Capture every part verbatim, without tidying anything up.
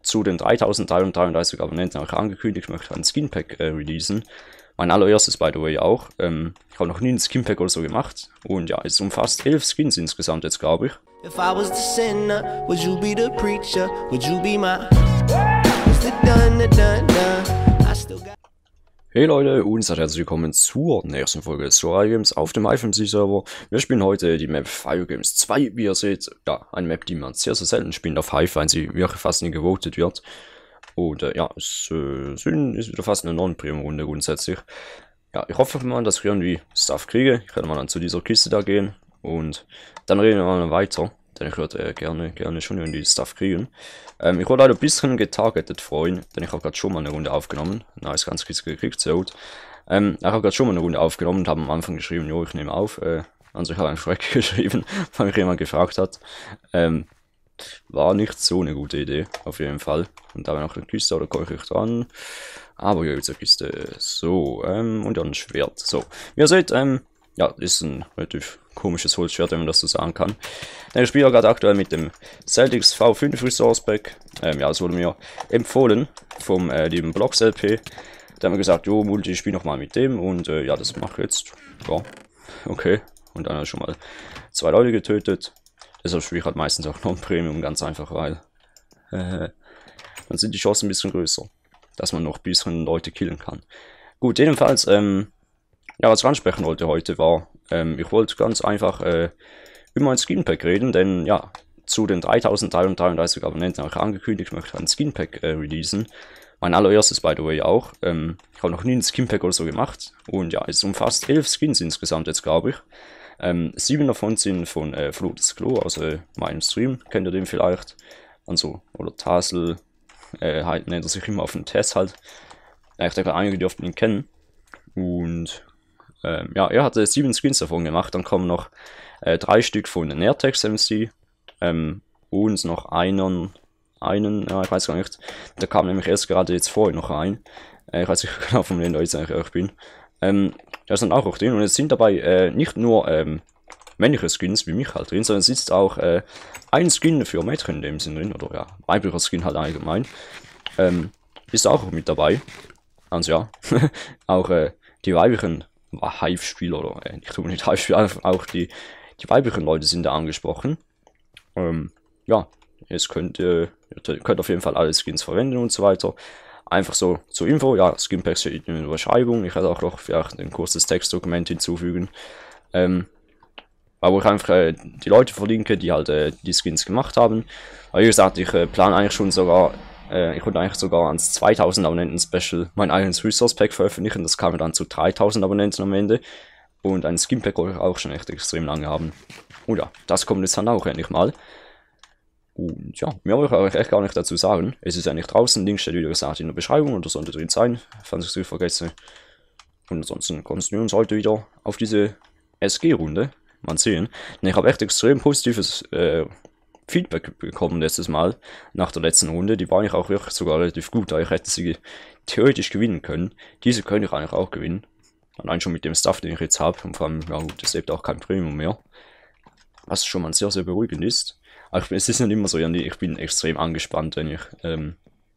zu den dreitausenddreihundertdreiunddreißig Abonnenten auch angekündigt, ich möchte ein Skinpack äh, releasen. Mein allererstes, by the way, auch. Ähm, ich habe noch nie ein Skinpack oder so gemacht. Und ja, es umfasst elf Skins insgesamt jetzt, glaube ich. If I was the sinner, would you be the preacher? Would you be my... Hey Leute und seid herzlich willkommen zur nächsten Folge des Survival Games auf dem iFilm Server. Wir spielen heute die Map Fire Games zwei, wie ihr seht. Ja, eine Map, die man sehr, sehr selten spielt auf Hive, weil sie wirklich fast nie gewotet wird. Und äh, ja, es äh, ist wieder fast eine Non-Premium-Runde grundsätzlich. Ja, ich hoffe mal, dass ich irgendwie Stuff kriege. Ich werde mal dann zu dieser Kiste da gehen und dann reden wir mal weiter. Denn ich würde äh, gerne, gerne schon irgendwie Stuff kriegen. Ähm, ich wurde leider ein bisschen getargetet vorhin, denn ich habe gerade schon mal eine Runde aufgenommen. Nice, ganz Kiste gekriegt, sehr gut. Ähm, ich habe gerade schon mal eine Runde aufgenommen und habe am Anfang geschrieben, jo, ich nehme auf. Äh, also ich habe einen Schreck geschrieben, weil mich jemand gefragt hat. Ähm, War nicht so eine gute Idee, auf jeden Fall. Und da war noch eine Kiste, oder komme ich dran? Aber ja, jetzt eine Kiste. So, ähm, und dann ein Schwert. So, wie ihr seht, ähm, ja, ist ein relativ komisches Holzschwert, wenn man das so sagen kann. Ich spiele gerade aktuell mit dem Celtics V fünf Resource Pack. Ähm, ja, das wurde mir empfohlen vom äh, lieben Blocks L P. Da haben wir gesagt, jo, Multi, ich spiele nochmal mit dem. Und äh, ja, das mache ich jetzt. Ja, okay. Und dann habe ich schon mal zwei Leute getötet. Deshalb spiele ich halt meistens auch Non-Premium, ganz einfach, weil äh, dann sind die Chancen ein bisschen größer, dass man noch ein bisschen Leute killen kann. Gut, jedenfalls, ähm, ja, was ich ansprechen wollte heute war, ähm, ich wollte ganz einfach äh, über ein Skinpack reden, denn ja, zu den dreitausenddreihundertdreiunddreißig Abonnenten habe ich angekündigt, ich möchte ein Skinpack äh, releasen. Mein allererstes, by the way, auch. Ähm, ich habe noch nie ein Skinpack oder so gemacht und ja, es umfasst elf Skins insgesamt jetzt, glaube ich. Ähm, sieben davon sind von äh, Flo des Klo, aus äh, meinem Stream, kennt ihr den vielleicht, also, oder Tasel, äh, halt nennt er sich immer auf den Test halt. Ich denke, einige dürften ihn kennen. Und ähm, ja, er hatte sieben Skins davon gemacht, dann kommen noch äh, drei Stück von Nertex M C ähm, und noch einen, einen, ja, ich weiß gar nicht, da kam nämlich erst gerade jetzt vorher noch ein, äh, ich weiß nicht genau, von wem da jetzt eigentlich auch bin. Ähm, da sind auch noch drin und es sind dabei äh, nicht nur ähm, männliche Skins wie mich halt drin, sondern es ist auch äh, ein Skin für Mädchen in dem Sinn drin, oder ja, weiblicher Skin halt allgemein. Ähm, ist auch mit dabei. Also ja, auch äh, die weiblichen Hive-Spieler, oder äh, nicht unbedingt Hive-Spieler, auch die, die weiblichen Leute sind da angesprochen. Ähm, ja, es könnt, äh, ihr könnt auf jeden Fall alle Skins verwenden und so weiter. Einfach so zur Info, ja, Skinpacks steht in der Beschreibung. Ich werde auch noch vielleicht ein kurzes Textdokument hinzufügen. Ähm, wo ich einfach äh, die Leute verlinke, die halt äh, die Skins gemacht haben. Aber wie gesagt, ich äh, plane eigentlich schon sogar, äh, ich wollte eigentlich sogar ans zweitausend Abonnenten Special mein eigenes Resource Pack veröffentlichen. Das kam dann zu dreitausend Abonnenten am Ende. Und ein Skinpack wollte ich auch schon echt extrem lange haben. Und ja, das kommt jetzt dann auch endlich mal. Und ja, mehr wollte ich euch echt gar nicht dazu sagen. Es ist eigentlich draußen, Link steht wie gesagt in der Beschreibung oder sollte drin sein, falls ich es vergesse. Und ansonsten konzentrieren wir uns heute wieder auf diese S G-Runde. Mal sehen. Denn ich habe echt extrem positives äh, Feedback bekommen letztes Mal, nach der letzten Runde. Die war eigentlich auch wirklich sogar relativ gut, da ich hätte sie theoretisch gewinnen können. Diese könnte ich eigentlich auch gewinnen. Allein schon mit dem Stuff, den ich jetzt habe. Und vor allem, ja gut, es lebt auch kein Premium mehr. Was schon mal sehr, sehr beruhigend ist. Aber es ist nicht immer so, ich bin extrem angespannt, wenn ich ähm,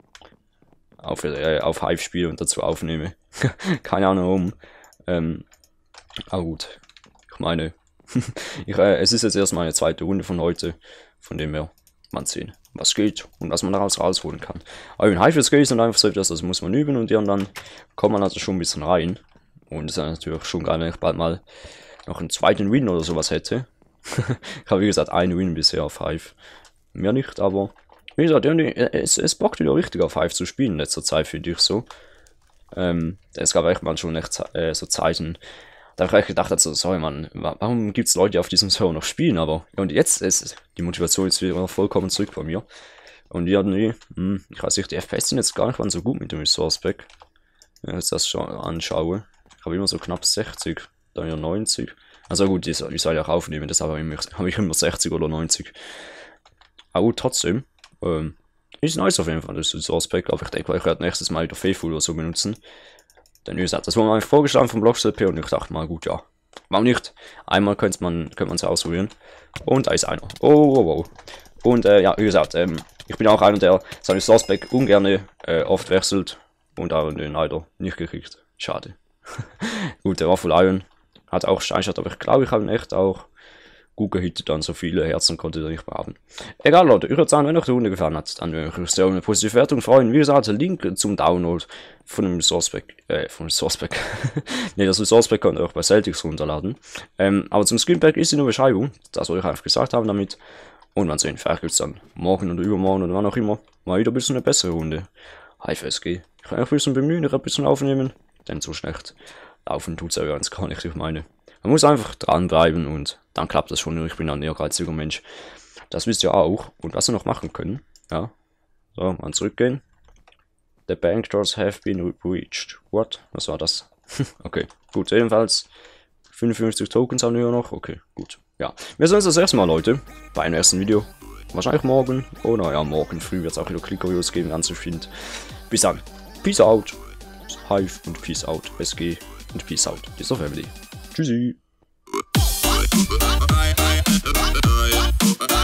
auf, äh, auf Hive spiele und dazu aufnehme. Keine Ahnung warum. Ähm, aber gut, ich meine, ich, äh, es ist jetzt erst meine zweite Runde von heute, von dem her man sehen, was geht und was man daraus rausholen kann. Aber in Hive ist es einfach so etwas, das muss man üben und dann kommt man also schon ein bisschen rein. Und es ist natürlich schon geil, wenn ich bald mal noch einen zweiten Win oder sowas hätte. Ich habe wie gesagt einen Win bisher auf Hive. Mehr nicht, aber wie gesagt, es, es bockt wieder richtig auf Hive zu spielen in letzter Zeit, finde ich so. Ähm, es gab echt mal schon echt äh, so Zeiten, da habe ich echt gedacht, also, sorry man, warum gibt es Leute, die auf diesem Server noch spielen, aber ja, und jetzt ist die Motivation jetzt wieder vollkommen zurück bei mir. Und ja, nee, hm, ich weiß nicht, die F P S sind jetzt gar nicht mal so gut mit dem Resource Pack. Wenn ich jetzt das schon anschaue. Ich habe immer so knapp sechzig, dann wieder neunzig. Also gut, ich soll ja auch aufnehmen, deshalb habe ich, hab ich immer sechzig oder neunzig. Aber gut, trotzdem. Ähm, ist nice auf jeden Fall, das Resource Pack, aber ich denke, ich werde nächstes Mal wieder Faithful oder so benutzen. Denn wie gesagt, das wurde mir vorgeschlagen vom Blocks L P und ich dachte mal, gut, ja. Warum nicht? Einmal könnte man es ausprobieren. Und da ist einer. Oh, oh, oh. Und äh, ja, wie gesagt, ähm, Ich bin auch einer, der seine Sourceback ungern äh, oft wechselt und auch den leider nicht gekriegt. Schade. Gut, der Waffle Iron hat auch Steinschat, aber ich glaube, ich habe ihn echt auch gut gehittet, dann so viele Herzen konnte er nicht mehr haben. Egal Leute, ich würde sagen, wenn euch die Runde gefallen hat, dann würde ich mich sehr um eine positive Wertung freuen. Wie gesagt, der Link zum Download von dem Sourceback, äh, von dem Sourceback, ne, das Sourceback könnt ihr auch bei Celtics runterladen. Ähm, aber zum Skinpack ist in der Beschreibung, das wollte ich einfach gesagt haben damit. Und man sehen, vielleicht gibt es dann morgen oder übermorgen oder wann auch immer mal wieder ein bisschen eine bessere Runde. H F S G. Ich kann auch ein bisschen bemühen, ich ein bisschen aufnehmen, denn so schlecht laufen tut es ja ganz gar nicht, ich meine. Man muss einfach dranbleiben und dann klappt das schon. Ich bin ein ehrgeiziger Mensch. Das wisst ihr auch. Und was wir noch machen können, ja, so, mal zurückgehen. The bank doors have been breached. What? Was war das? Okay, gut, jedenfalls fünfundfünfzig Tokens haben wir noch. Okay, gut. Ja, wir sehen uns das erste Mal, Leute, beim ersten Video. Wahrscheinlich morgen. Oder ja, morgen früh wird es auch wieder Clicker-Videos geben, ganz bestimmt. Bis dann. Peace out. Hive und Peace out. S G und Peace out. Dieser Family. Tschüssi.